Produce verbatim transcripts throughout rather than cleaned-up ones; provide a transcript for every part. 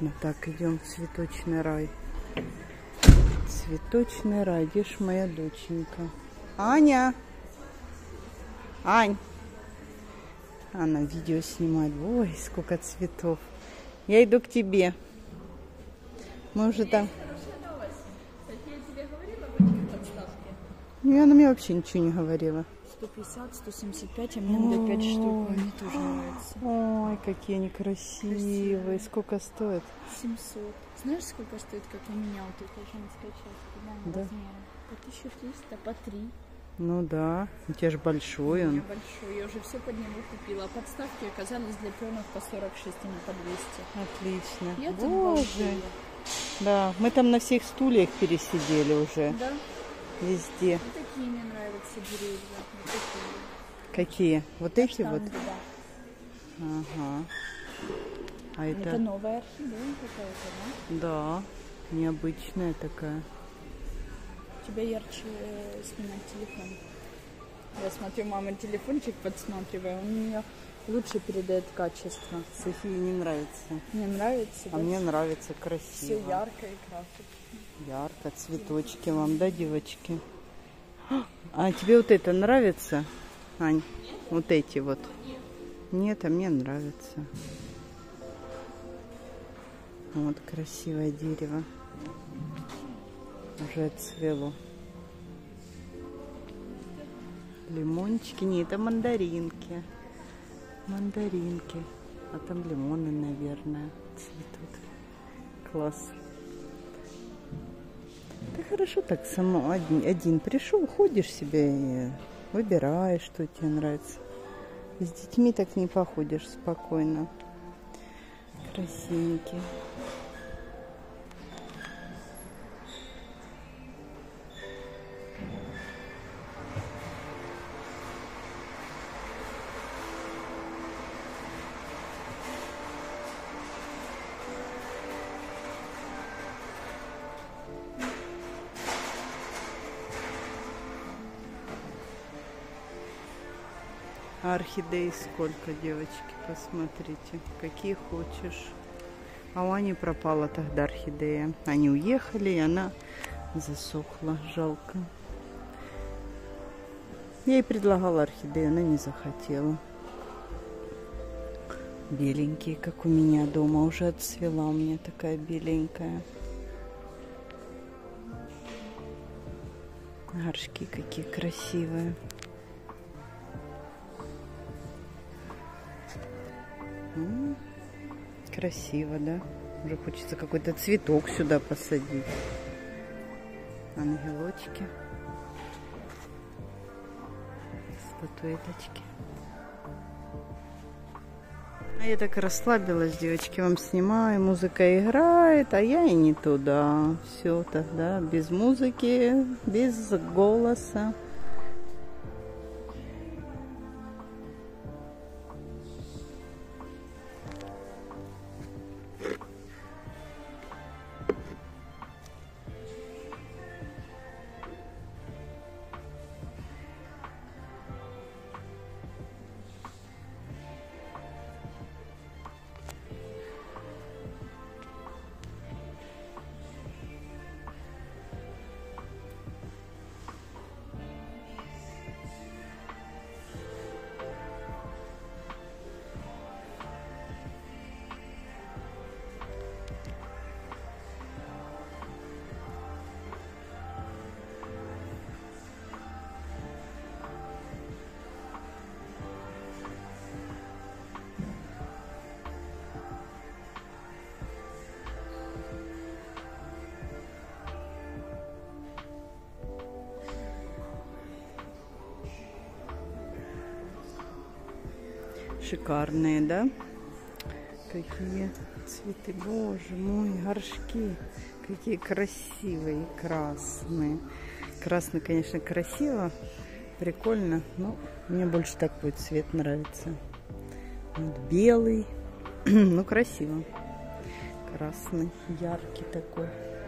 Мы так идем в цветочный рай. Цветочный рай. Где ж моя доченька? Аня! Ань! Она видео снимает. Ой, сколько цветов. Я иду к тебе. Мы уже там... Ну, она мне вообще ничего не говорила. сто пятьдесят, сто семьдесят пять, а мне надо пять штук. Мне тоже нравится. Ой, какие они красивые. Красивые. Сколько стоит? семьсот. Знаешь, сколько стоит, как у меня вот эта женская часть? Да. Размера. По тысяча триста, по три. Ну да. У тебя же большой он. У меня большой. Я уже все под него купила. А подставки оказались для пленок по сорок шесть, а не по двести. Отлично. Я Боже. Да, мы там на всех стульях пересидели уже. Да. Везде. Вот такие мне нравятся деревья. Вот такие. Какие? Вот эти штанги, вот? Да. Ага. А это... это новая орхидея какая-то, да? Да, необычная такая. У тебя ярче снимать телефон. Я смотрю, мама телефончик подсматриваю, он у нее лучше передает качество. Софии не нравится. Мне нравится, А да? мне нравится, красиво. Все ярко и красочно. Ярко, цветочки вам, да, девочки? А тебе вот это нравится, Ань? Нет. Вот эти вот? Нет. Нет, а мне нравится. Вот красивое дерево. Уже отцвело. Лимончики. Нет, это мандаринки. Мандаринки. А там лимоны, наверное, цветут. Класс. Ты хорошо так сама один, один пришел, ходишь себе и выбираешь, что тебе нравится. С детьми так не походишь спокойно. Красивенькие. А орхидей сколько, девочки, посмотрите, какие хочешь. А у Ани пропала тогда орхидея. Они уехали, и она засохла, жалко. Я ей предлагала орхидею, она не захотела. Беленькие, как у меня дома, уже отцвела у меня такая беленькая. Горшки какие красивые. М-м, красиво, да? Уже хочется какой-то цветок сюда посадить. Ангелочки. Статуэточки. А я так расслабилась, девочки, вам снимаю. Музыка играет, а я и не туда. Все тогда без музыки, без голоса. Шикарные, да? Какие цветы, боже мой, горшки. Какие красивые, красные. Красный, конечно, красиво, прикольно. Но мне больше такой цвет нравится. Вот белый, ну красиво. Красный, яркий такой.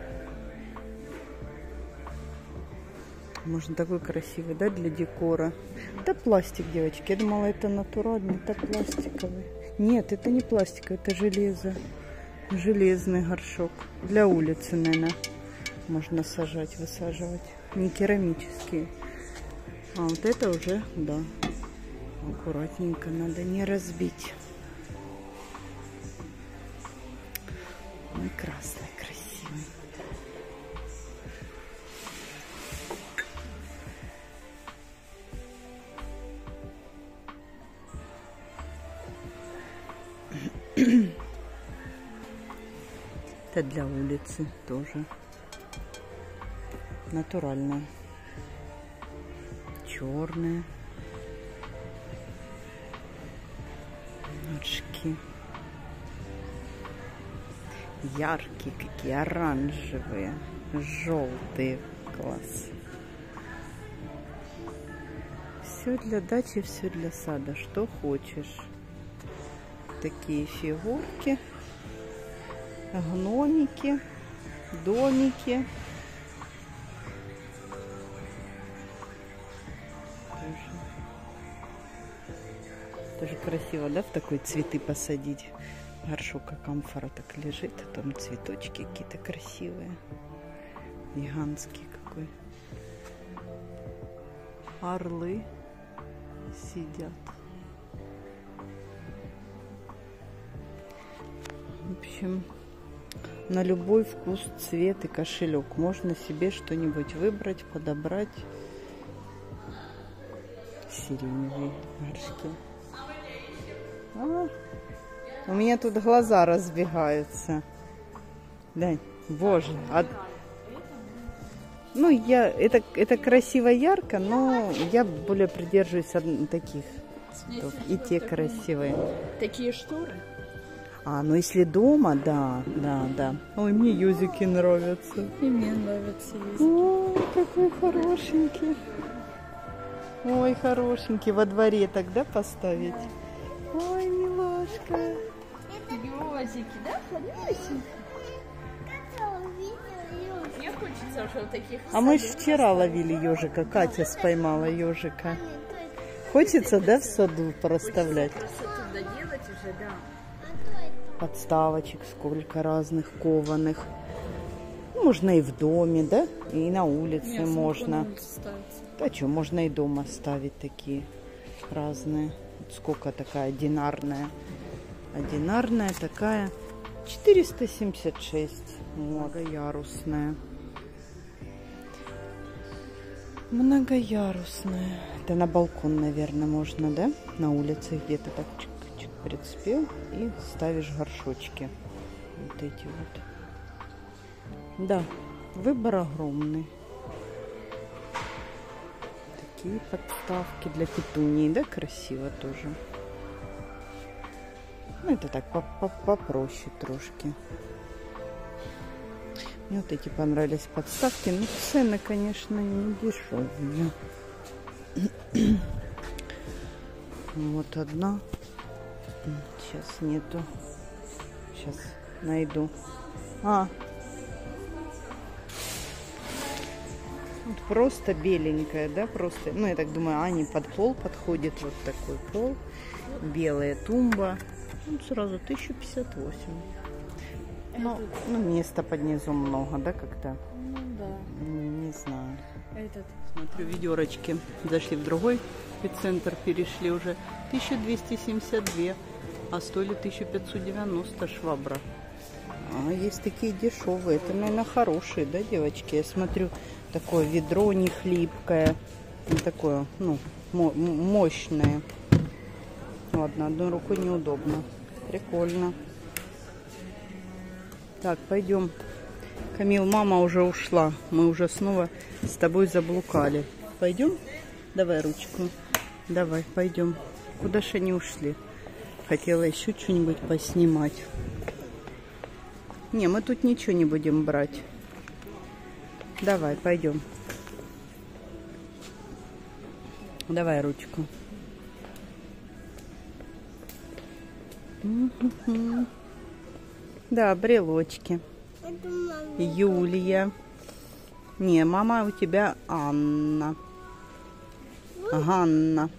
Можно такой красивый, да, для декора. Это пластик, девочки. Я думала, это натуральный, это пластиковый. Нет, это не пластик, это железо. Железный горшок. Для улицы, наверное, можно сажать, высаживать. Не керамические. А вот это уже, да, аккуратненько надо не разбить. Ой, красный, красивый. Это для улицы тоже. Натуральная. Черная. Ножки. Яркие какие, оранжевые, желтые. Класс. Все для дачи, все для сада. Что хочешь. Такие фигурки. Гномики. Домики. Тоже красиво, да, в такой цветы посадить. Горшок как амфора так лежит, а там цветочки какие-то красивые. Гигантский какой. Орлы сидят. В общем, на любой вкус, цвет и кошелек. Можно себе что-нибудь выбрать, подобрать. Сиреневые горшки. А, у меня тут глаза разбегаются. Да, боже. А... Ну, я это, это красиво, ярко, но я более придерживаюсь таких цветов. И те красивые. Такие шторы? А, ну если дома, да, да, да. Ой, мне юзики нравятся. И мне нравятся юзики. Ой, какой хорошенький. Ой, хорошенький. Во дворе тогда поставить. Ой, милашка. Юзики, да? Хорошенький. Мне хочется уже вот таких. А мы же вчера ловили ежика. Катя споймала ежика. Хочется, да, в саду проставлять? Хочется доделать уже, да. Подставочек сколько разных, кованых. Можно и в доме, да? И на улице Нет, можно. Да что, можно и дома ставить такие разные. Сколько такая одинарная? Одинарная такая четыреста семьдесят шесть. Многоярусная. Многоярусная. Это на балкон, наверное, можно, да? На улице где-то так чик-чик прицепил и ставишь горшочки. Вот эти вот. Да, выбор огромный. Такие подставки для петунии, да, красиво тоже. Ну, это так попроще трошки. Мне вот эти понравились подставки. Ну, цены, конечно, не дешевые. Вот одна. Сейчас нету. Сейчас найду. А. Вот просто беленькая, да, просто. Ну, я так думаю, Ане под пол подходит. Вот такой пол. Белая тумба. Ну, сразу тысяча пятьдесят восемь. Ну, ну, места под низом много, да, как-то? Ну, да. Не знаю. Этот. Смотрю, ведерочки. Зашли в другой эпицентр, перешли уже. тысяча двести семьдесят два, а стоили тысяча пятьсот девяносто швабра. А есть такие дешевые. Это, наверное, хорошие, да, девочки? Я смотрю, такое ведро не хлипкое. Не такое, ну, мощное. Ладно, одной рукой неудобно. Прикольно. Так, пойдем. Камил, мама уже ушла. Мы уже снова с тобой заблукали. Пойдем? Давай ручку. Давай, пойдем. Куда же они ушли? Хотела еще что-нибудь поснимать. Не, мы тут ничего не будем брать. Давай, пойдем. Давай ручку. Да, брелочки. Юлия. Не, мама у тебя Анна. Ганна.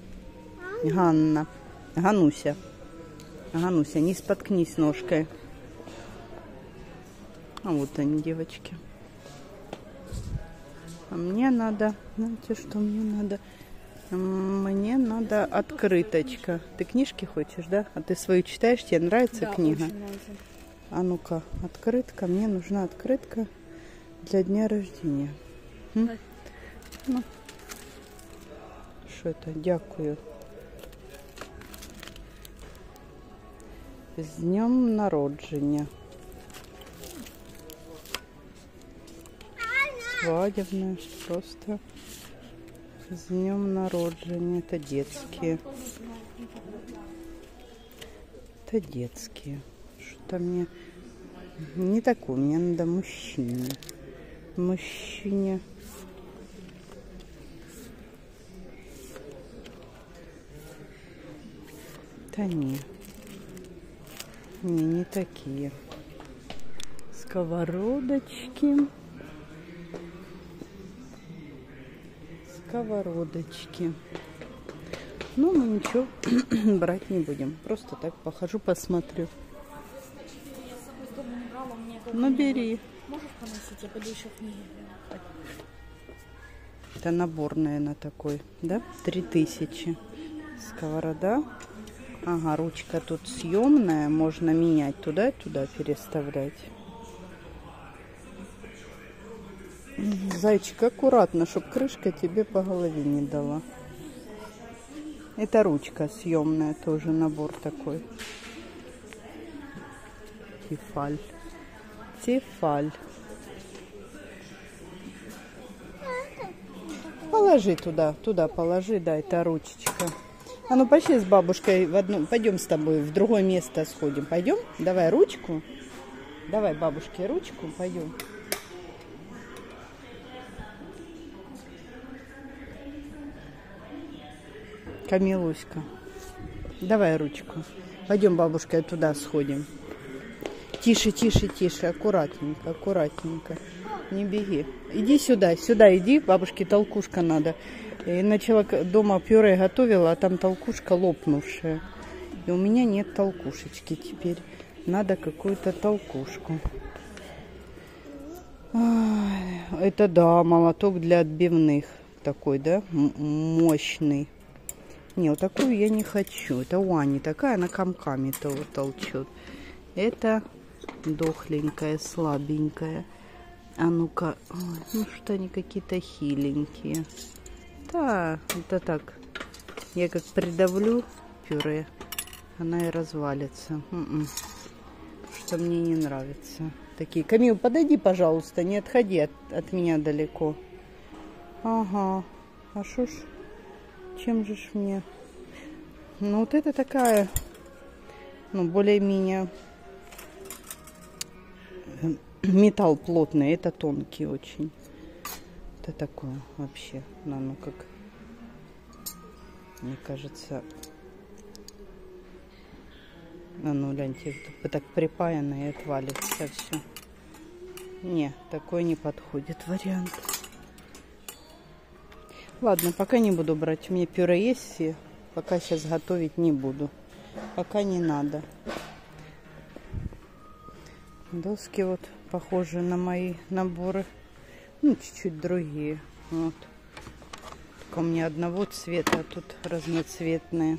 Ганна. Гануся. Гануся, не споткнись ножкой. А вот они, девочки. А мне надо, знаете, что мне надо? Мне надо открыточка. Ты книжки хочешь, да? А ты свою читаешь? Тебе нравится Да, книга? очень нравится. А ну-ка, открытка. Мне нужна открытка для дня рождения. М? Ну. Что это? Дякую. З днем народження. Свадебная, просто с днем народжения. Это детские. Это детские. Что-то мне не такое. Мне надо мужчине. Мужчине. Да не. Не, не такие. Сковородочки. Сковородочки. Ну, мы ничего брать не будем. Просто так похожу, посмотрю. Я с собой с дома не брала, у меня дома Ну, не бери. было. Можешь поносить? Я пойду еще книги. Это набор, наверное, такой, да? Три тысячи. Сковорода. Ага, ручка тут съемная. Можно менять туда и туда переставлять. Зайчик, аккуратно, чтобы крышка тебе по голове не дала. Это ручка съемная, тоже набор такой. Тефаль. Тефаль. Положи туда, туда положи, да, это ручечка. А ну пошли с бабушкой в одну, пойдем с тобой в другое место сходим. Пойдем? Давай ручку. Давай бабушке ручку, пойдем. Камилуська, давай ручку. Пойдем, бабушка, туда сходим. Тише, тише, тише, аккуратненько, аккуратненько. Не беги. Иди сюда, сюда иди, бабушке толкушка надо. И начала дома пюре готовила, а там толкушка лопнувшая. И у меня нет толкушечки теперь. Надо какую-то толкушку. Ай, это да, молоток для отбивных. Такой, да, мощный. Не, вот такую я не хочу. Это у Ани такая, она комками-то вот толчет. Это дохленькая, слабенькая. А ну-ка, ну что они какие-то хиленькие. Да, это так. Я как придавлю пюре, она и развалится. М-м. Что мне не нравится. Такие. Камил, подойди, пожалуйста, не отходи от, от меня далеко. Ага. А шо ж? Чем же ж мне? Ну, вот это такая, ну, более-менее металл плотный. Это тонкий очень. Это такое вообще. Ну, ну, как, мне кажется, а ну, гляньте, так припаяно и отвалится все. Не, такой не подходит вариант. Ладно, пока не буду брать. У меня пюре есть, и пока сейчас готовить не буду. Пока не надо. Доски вот похожи на мои наборы. Ну, чуть-чуть другие. Вот. Только у меня одного цвета, а тут разноцветные.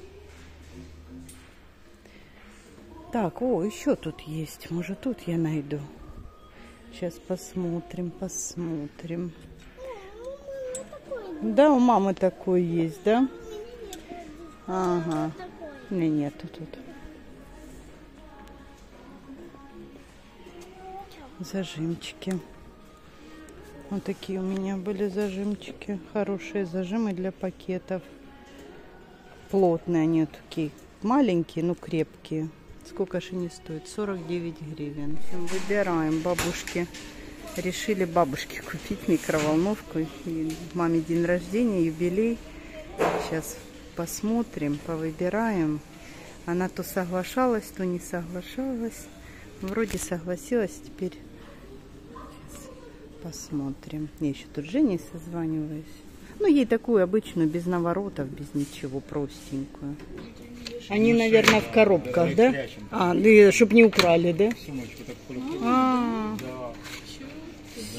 Так, о, еще тут есть. Может, тут я найду. Сейчас посмотрим, посмотрим. Да, у мамы такой есть, да? Ага. Не, нету тут. Зажимчики. Вот такие у меня были зажимчики. Хорошие зажимы для пакетов. Плотные они такие. Маленькие, но крепкие. Сколько же они стоят? сорок девять гривен. Выбираем, бабушки. Решили бабушке купить микроволновку. И маме день рождения, юбилей. Сейчас посмотрим, повыбираем. Она то соглашалась, то не соглашалась. Вроде согласилась, теперь сейчас посмотрим. Я еще тут с Женей созваниваюсь. Ну, ей такую обычную, без наворотов, без ничего, простенькую. Они, наверное, в коробках, да? А, чтобы не украли, да? Сумочку так полетели. А, Да.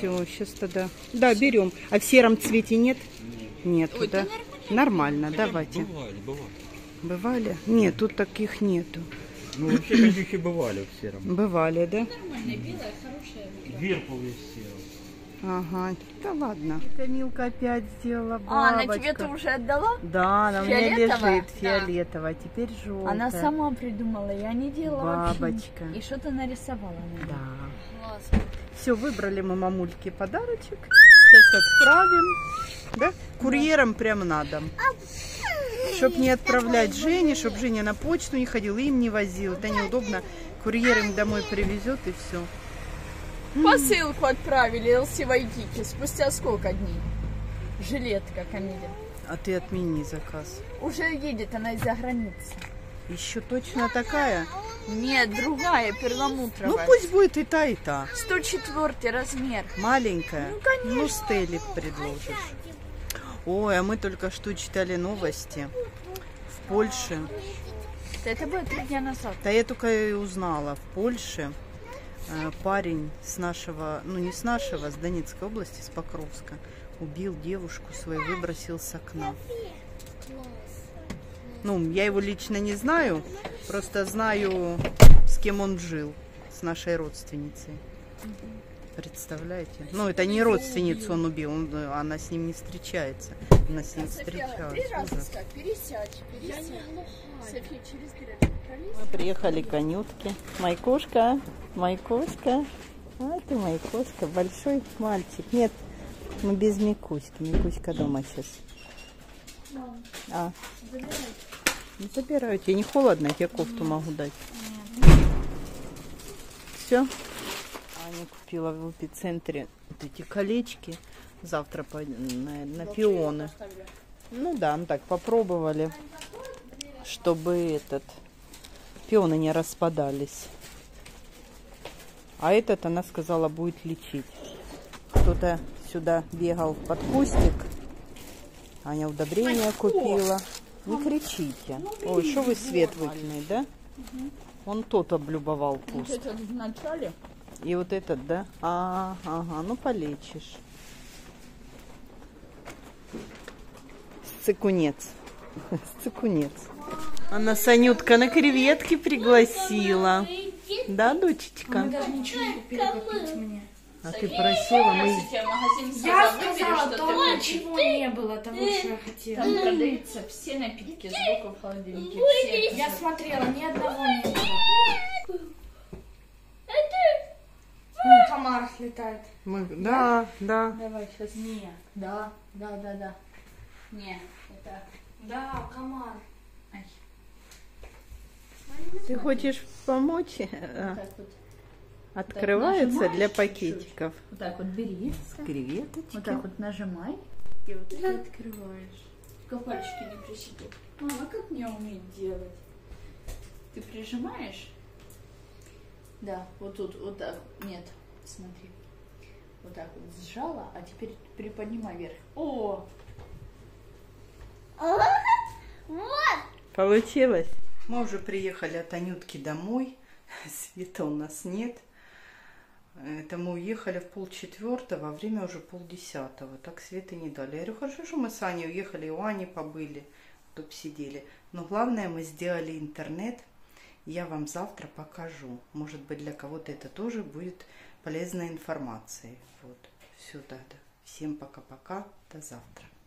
все, сейчас тогда. Да, берем. А в сером цвете нет? Нет, Ой, да? Нормально, давайте. Бывали, бывали. Бывали? Нет, тут таких нету. Ну, вообще, конюхи бывали в сером. Бывали, да? Нормальная, белая, хорошая. Вирпул весь серый. Ага, да ладно. Камилка опять сделала бабочку. А, она тебе ты уже отдала? Да, она у меня Фиолетовая? лежит фиолетовая, а теперь желтая. Она сама придумала, я не делала Бабочка. вообще. И что-то нарисовала. Наверное. Да. Классно. Все, выбрали мы мамульке подарочек. Сейчас отправим. Да? Курьером прям на дом. Чтоб не отправлять Жене, чтоб Женя на почту не ходил, им не возил. Это неудобно. Курьер им домой привезет и все. Посылку отправили эл си Вайкики. Спустя сколько дней? Жилетка, Камиля. А ты отмени заказ. Уже едет она из-за границы. Еще точно такая? Нет, другая, Ну перламутровая. пусть будет и та, и та. сто четвёртый размер. Маленькая. Ну, конечно. Ну, Стелле предложишь. Ой, а мы только что читали новости. В Польше. Это было три дня назад. Да я только и узнала. В Польше э, парень с нашего, ну не с нашего, с Донецкой области, с Покровска, убил девушку свою, выбросил с окна. Ну, я его лично не знаю, просто знаю, с кем он жил, с нашей родственницей. Представляете? Ну, это не родственницу он убил, он, она с ним не встречается. Она с ним встречалась. Ужас. Пересядь, пересядь. София, через Мы приехали к Анютке. Майкушка, Майкушка. А ты Майкушка, большой мальчик. Нет, мы без Микуськи. Микуська дома сейчас. А, не забираю. Тебе не холодно? Я тебе кофту могу дать. Все. Аня купила в эпицентре вот эти колечки. Завтра по, на, на пионы. Ну да, ну так попробовали, чтобы этот пионы не распадались. А этот, она сказала, будет лечить. Кто-то сюда бегал под кустик. Аня удобрения купила. Не кричите. Ой, что вы свет выключили, да? Он тот облюбовал Вот куст. это в начале. И вот этот, да? А, ага, ну полечишь. Цикунец. Цикунец. Она Санютка на креветки пригласила. Да, дочечка? Даже ничего не купили попить мне. А ты просила, мы... Я сказала, то ничего не было, того, что я хотела. Там продаются все напитки сбоку в холодильнике. Все. Я смотрела, ни одного не было. Комар летает. мы... Да, да. Давай, сейчас. Не. Да, да, да, да. Не, это... Да, комар. Ай, Ты хочешь помочь? вот так вот. Открывается нажимаешь для чуть-чуть. пакетиков. Вот так вот бери. Креветочки. Вот так вот нажимай. И вот так открываешь. Только пальчики не прищипи. Мама, как мне уметь делать? Ты прижимаешь? Да, вот тут, вот так. Нет, смотри. Вот так вот сжала, а теперь приподнимай вверх. О! Получилось? Мы уже приехали от Анютки домой. Света у нас нет. Это мы уехали в полчетвертого, а время уже полдесятого. Так Светы не дали. Я говорю, хорошо, что мы с Аней уехали, у Ани побыли, тут сидели. Но главное, мы сделали интернет. Я вам завтра покажу. Может быть, для кого-то это тоже будет полезной информацией. Вот. Все тогда. Всем пока-пока. До завтра.